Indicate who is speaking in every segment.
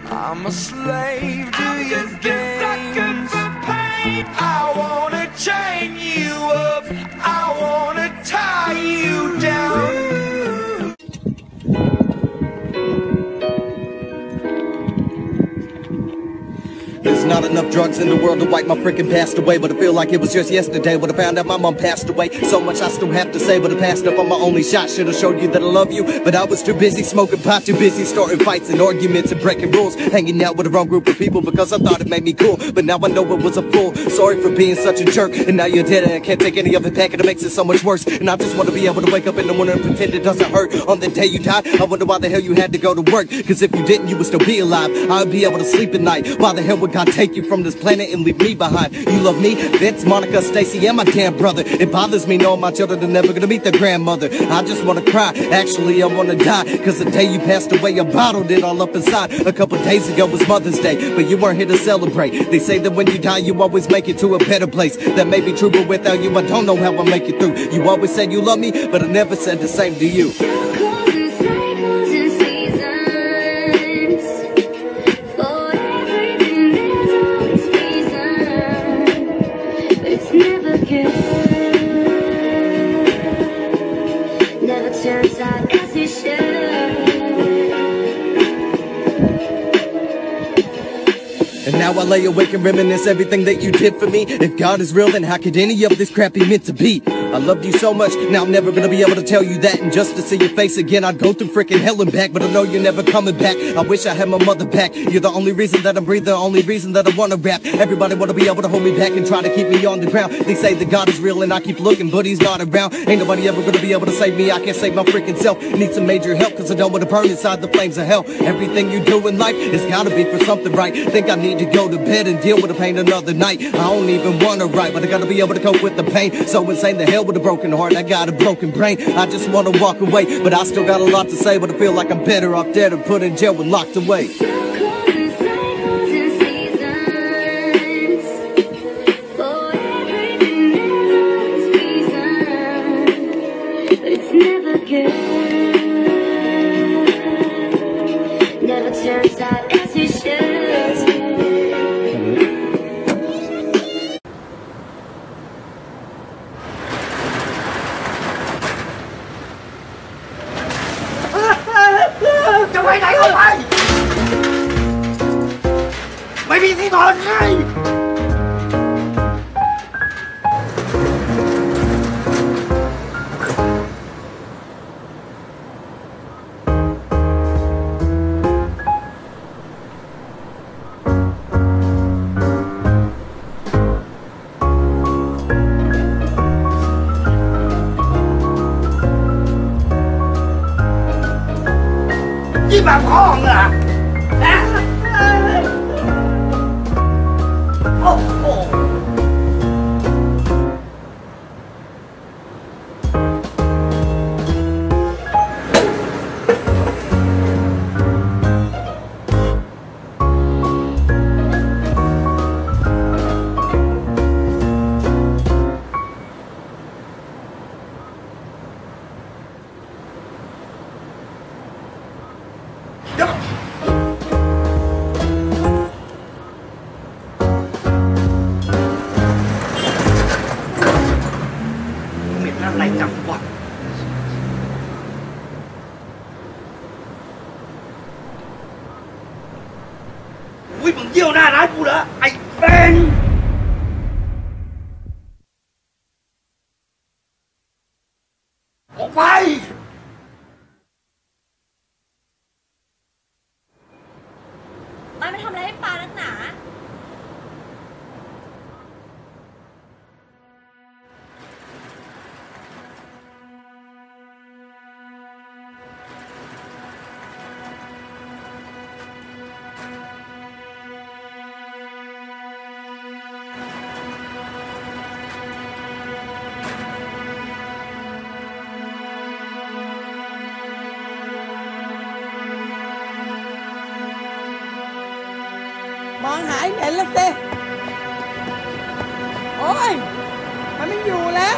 Speaker 1: I'm a slave to your games. I wanna chain you up, I wanna tie you down.
Speaker 2: There's not enough drugs in the world to wipe my freaking past away, but I feel like it was just yesterday when I found out my mom passed away. So much I still have to say, but I passed up on my only shot. Should've showed you that I love you, but I was too busy smoking pot, too busy starting fights and arguments and breaking rules, hanging out with the wrong group of people because I thought it made me cool. But now I know it was a fool. Sorry for being such a jerk, and now you're dead and I can't take any of it back, and it makes it so much worse. And I just want to be able to wake up in the morning and pretend it doesn't hurt. On the day you died, I wonder why the hell you had to go to work, cause if you didn't, you would still be alive. I would be able to sleep at night. Why the hell would God take you from this planet and leave me behind? You love me, Vince, Monica, Stacy, and my damn brother. It bothers me knowing my children are never gonna meet their grandmother. I just wanna cry, actually I wanna die, cause the day you passed away I bottled it all up inside. A couple days ago was Mother's Day, but you weren't here to celebrate. They say that when you die you always make it to a better place. That may be true, but without you I don't know how I'll make it through. You always said you love me, but I never said the same to you. And now I lay awake and reminisce everything that you did for me. If God is real, then how could any of this crap be meant to be? I loved you so much, now I'm never gonna be able to tell you that. And just to see your face again, I'd go through freaking hell and back. But I know you're never coming back. I wish I had my mother back. You're the only reason that I'm breathing, the only reason that I wanna rap. Everybody wanna be able to hold me back and try to keep me on the ground. They say that God is real and I keep looking, but he's not around. Ain't nobody ever gonna be able to save me, I can't save my freaking self. Need some major help, cause I don't wanna burn inside the flames of hell. Everything you do in life, it's gotta be for something right. Think I need to go to bed and deal with the pain another night. I don't even wanna write, but I gotta be able to cope with the pain. So insane, the hell with a broken heart, I got a broken brain. I just wanna walk away, but I still got a lot to say. But I feel like I'm better off dead or put in jail and locked away.
Speaker 3: มองหาไอ้เหม็นละสิโอ้ยมันไม่อยู่แล้ว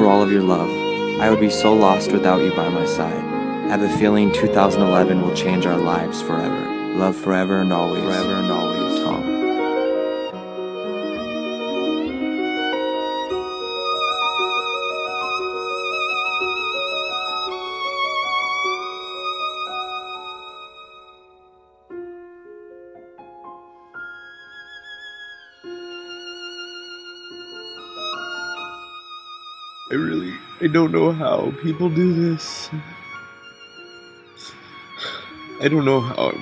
Speaker 4: for all of your love. I would be so lost without you by my side. I have a feeling 2011 will change our lives forever. Love forever and always, Tom.
Speaker 5: I don't know how people do this. I don't know how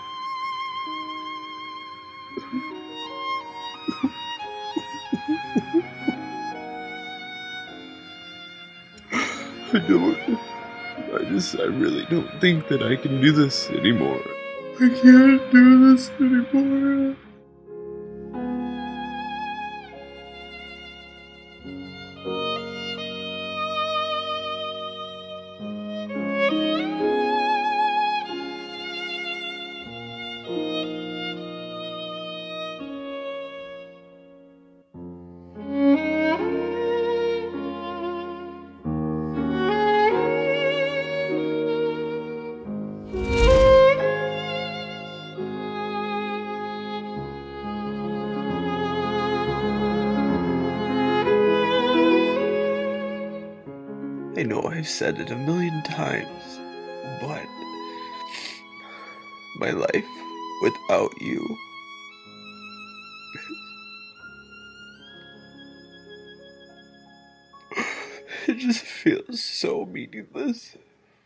Speaker 5: I really don't think that I can do this anymore. I can't do this anymore. I know I've said it a million times, but my life without you it just feels so meaningless.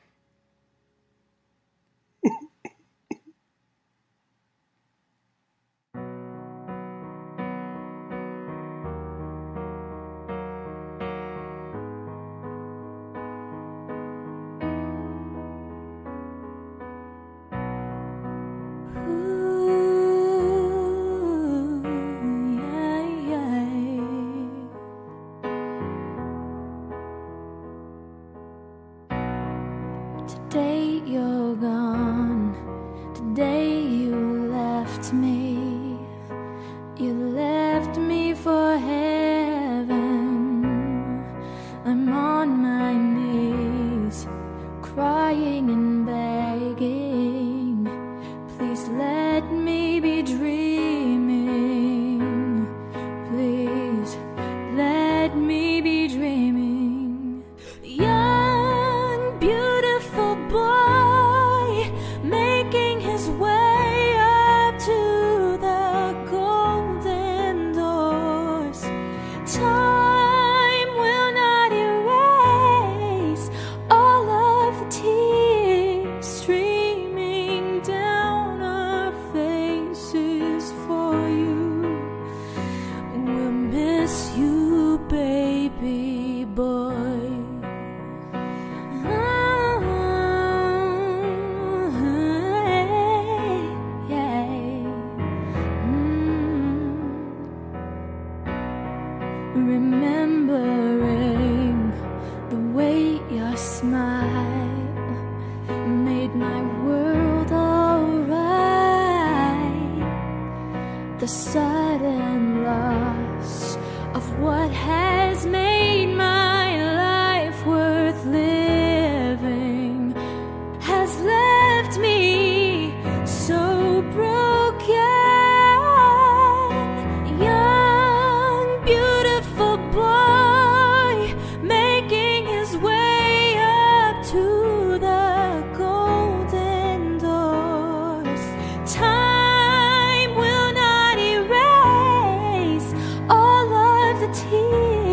Speaker 6: Today you're gone, today you left me. You left me for heaven. I'm on my knees, crying and begging. Please let me be dreaming. Please let me be dreaming. Young, beautiful boy, making his way up to the golden doors. Time will not erase all of the tears streaming down our faces for you. We'll miss you, baby boy. Remembering the way your smile made my world alright. The sudden loss of what has made my life worth living has left me so broken. Young, beautiful boy, making his way up to the golden doors. Time will not erase all of the tears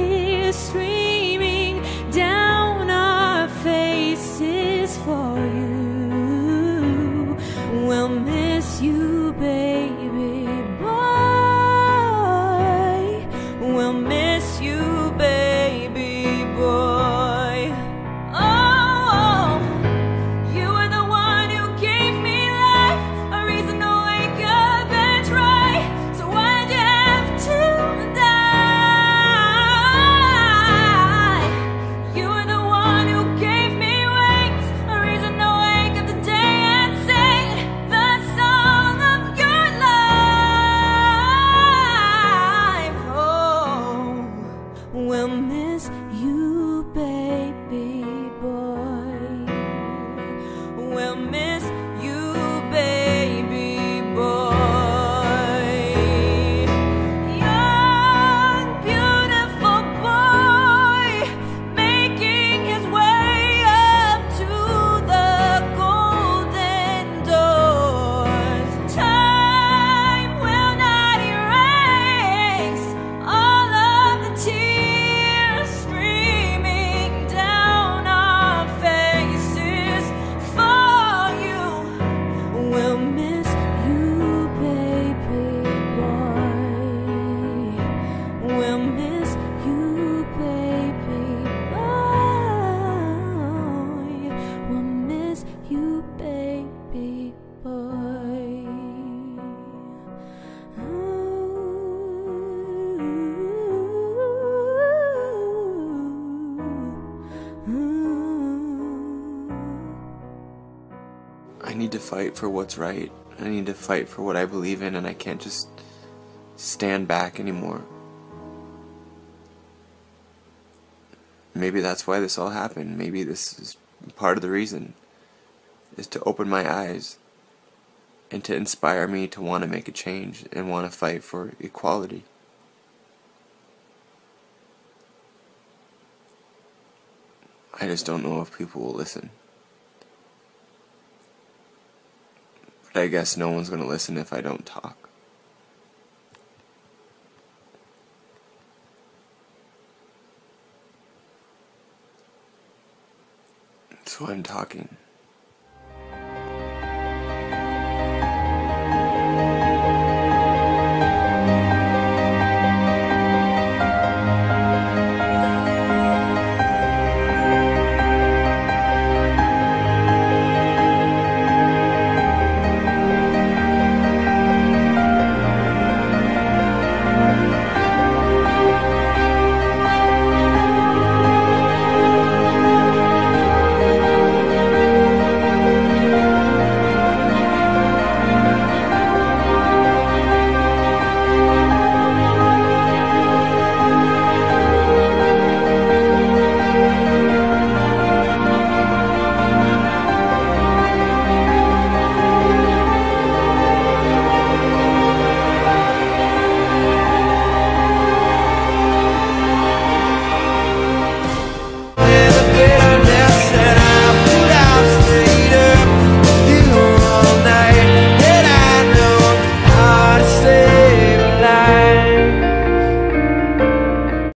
Speaker 5: need to fight for what's right. I need to fight for what I believe in, and I can't just stand back anymore. Maybe that's why this all happened. Maybe this is part of the reason, is to open my eyes and to inspire me to want to make a change and want to fight for equality. I just don't know if people will listen. But I guess no one's going to listen if I don't talk. So I'm talking.